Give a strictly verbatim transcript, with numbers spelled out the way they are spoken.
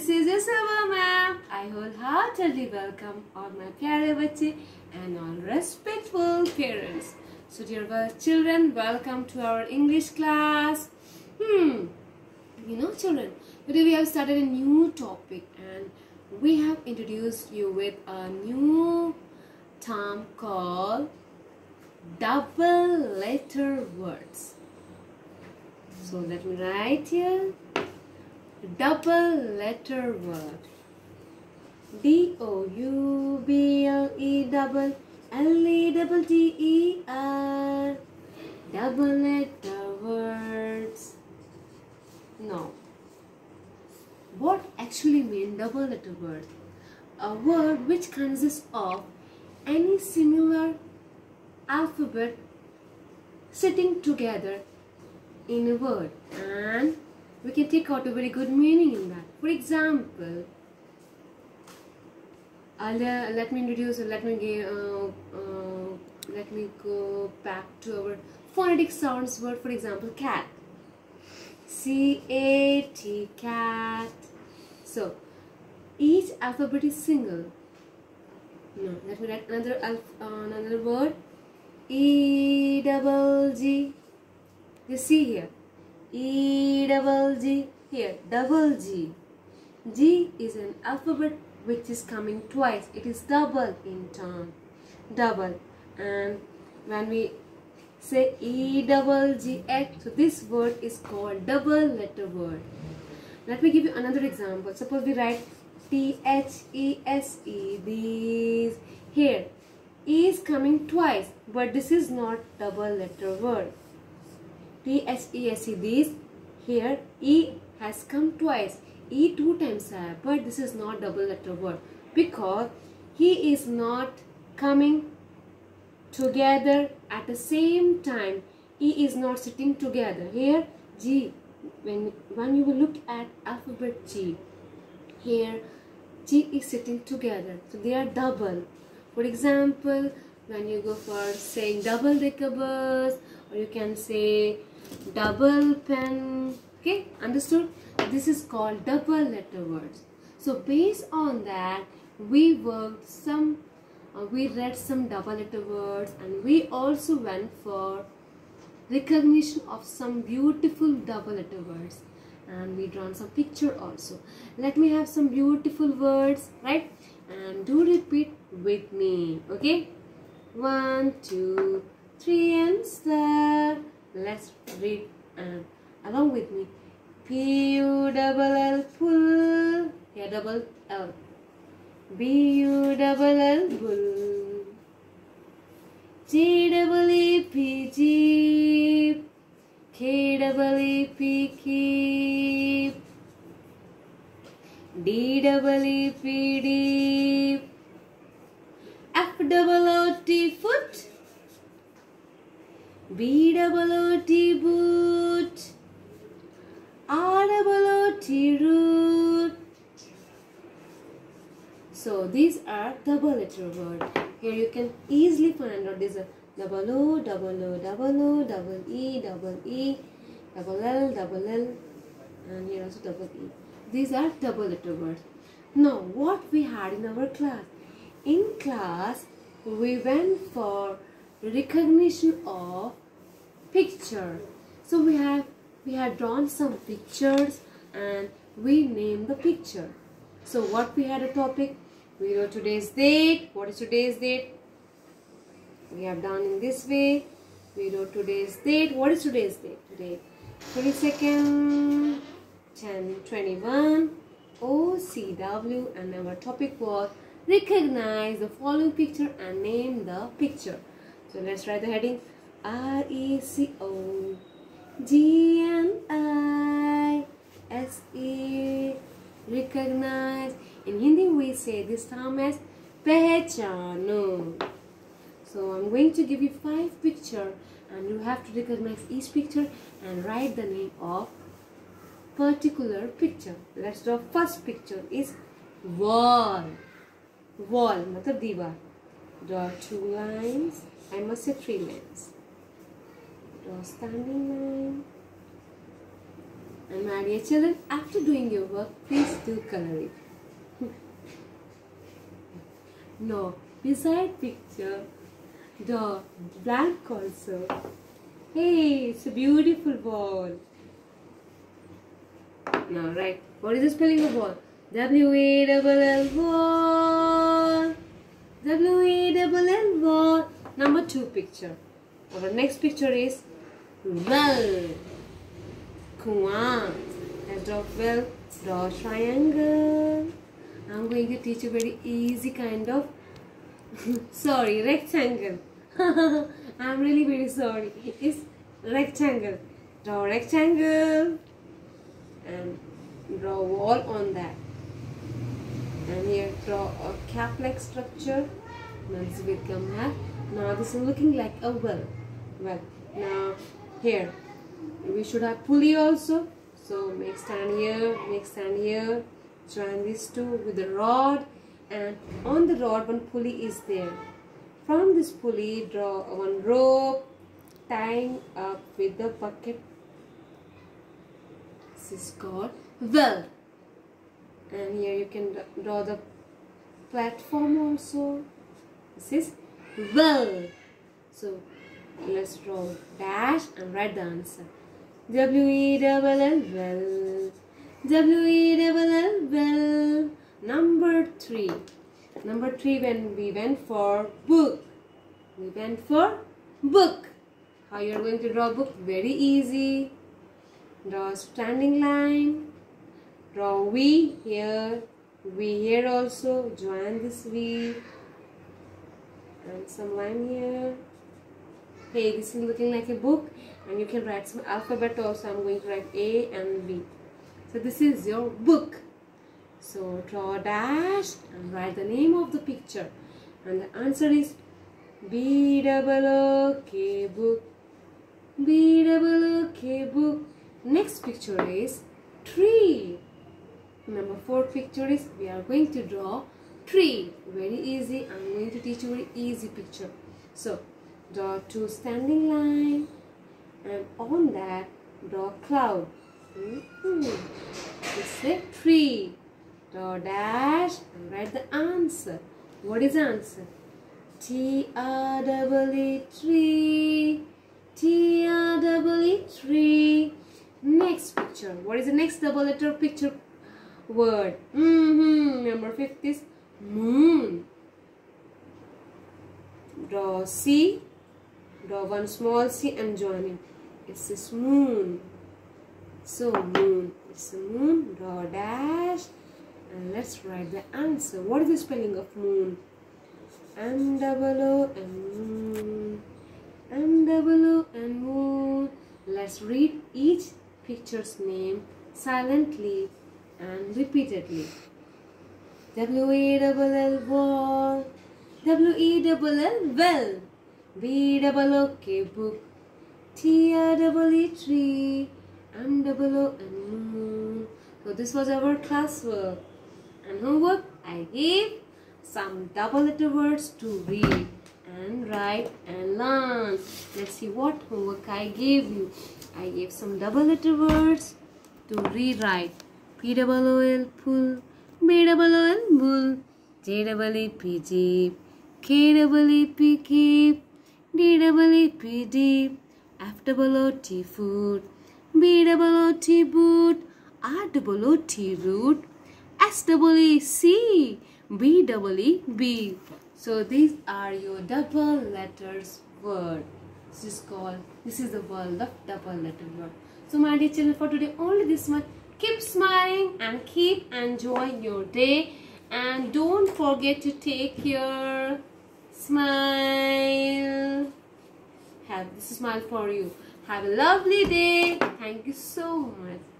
this is your Saba ma'am. I wholeheartedly welcome all my pyare bache and all respectful parents. So dear children, welcome to our English class. Hmm, you know children, today we have started a new topic and we have introduced you with a new term called double letter words. So let me write here. Double letter word. D O U B L E double L E double D E R. Double letter words. Now, what actually mean double letter word? A word which consists of any similar alphabet sitting together in a word, and we can take out a very good meaning in that. For example, I'll, uh, let me introduce, let me give, uh, uh, let me go back to our phonetic sounds word. For example, cat. C A T, cat. So, each alphabet is single. No, let me write another alph uh, another word. E double G. You see here. E double G, here double G. G is an alphabet which is coming twice. It is double in term, double. And when we say E double G H, so this word is called double letter word. Let me give you another example. Suppose we write T H E S E. These here E is coming twice, but this is not double letter word. T H E S E, these here E has come twice, E two times have, but this is not double letter word because he is not coming together at the same time. E is not sitting together. Here G, when when you will look at alphabet G, here G is sitting together, so they are double. For example, when you go for saying double decker bus, or you can say double pen. Okay, understood? This is called double letter words. So based on that, we worked some, uh, we read some double letter words, and we also went for recognition of some beautiful double letter words, and we drawn some picture also. Let me have some beautiful words, right? And do repeat with me. Okay, one, two, three, and start. Let's read and along with me. P U double L, pull. Here double L. B U double L, bull. G double E P, jeep. K double E P, keep. D double E P, deep. F double O T, foot. B double O T, boot. R double O T, root. So these are double letter words. Here you can easily find out this double O, double O, double O, double E, double E, double L, double L, and here also double E. These are double letter words. Now what we had in our class? In class we went for recognition of picture. So we have we had drawn some pictures and we named the picture. So what we had a topic? We wrote today's date. What is today's date? We have done in this way. We wrote today's date. What is today's date? Today twenty-second, ten twenty-one, O C W, and our topic was recognize the following picture and name the picture. So let's write the heading. R E C O G N I S E, recognize. In Hindi we say this term as pehchano. So I'm going to give you five pictures and you have to recognize each picture and write the name of particular picture. Let's draw. First picture is wall. Wall matlab diwar. Draw two lines. I must say three lines. Draw standing line And my dear children, after doing your work, please do color it. No, beside picture, the blank also. Hey, it's a beautiful ball. Now right, what is the spelling of ball? W A L L ball. W A L L ball. Number two picture. Our next picture is well. Kuan. Let's draw well. Draw triangle. I'm going to teach you very easy kind of sorry, rectangle. I'm really very sorry. It's rectangle. Draw rectangle and draw wall on that. And here draw a cap-like structure. Now this will become half. Now this is looking like a well. Well, now here we should have pulley also. So make stand here, make stand here. Join these two with the rod, and on the rod one pulley is there. From this pulley draw one rope tying up with the bucket. This is called well. And here you can draw the platform also. This is well. So let's draw dash and write the answer. W E L L well. W E L L well. Number three. Number three, when we went for book. We went for book. How you are going to draw book? Very easy. Draw a standing line. Draw V here. V here also. Join this V. And some line here. Hey, this is looking like a book. And you can write some alphabet also. I'm going to write A and V. So this is your book. So draw a dash and write the name of the picture. And the answer is B O O K book. B O O K book. Next picture is tree. Number four picture is we are going to draw tree. Very easy. I'm going to teach you a very easy picture. So draw two standing line, and on that draw cloud. Mm-hmm. It's a tree. Draw dash and write the answer. What is the answer? T R E E tree. T R E E tree. Next picture. What is the next double letter picture word? Mm-hmm. Number fifth is moon. Draw C. Draw one small C and join it. It's this moon. So moon. It's a moon. Draw dash. And let's write the answer. What is the spelling of moon? M double O and moon. M double O and moon. Let's read each picture's name silently and repeatedly. W A L L ball. W E L L well. B O O K book. T R E E tree. M double O and moon. So this was our classwork. And homework, I gave some double letter words to read and write and learn. Let's see what homework I gave you. I gave some double letter words to rewrite. P O O L pull, B O O L bull, J E E P jeep, K E E P keep, D E E P deep, F O O T food, B O O T boot, R O O T root, S E E C, B E E B. So these are your double letters word. This is called, this is the world of double letter word. So my dear children, for today only this much. Keep smiling and keep enjoying your day. And don't forget to take your smile. Have this smile for you. Have a lovely day. Thank you so much.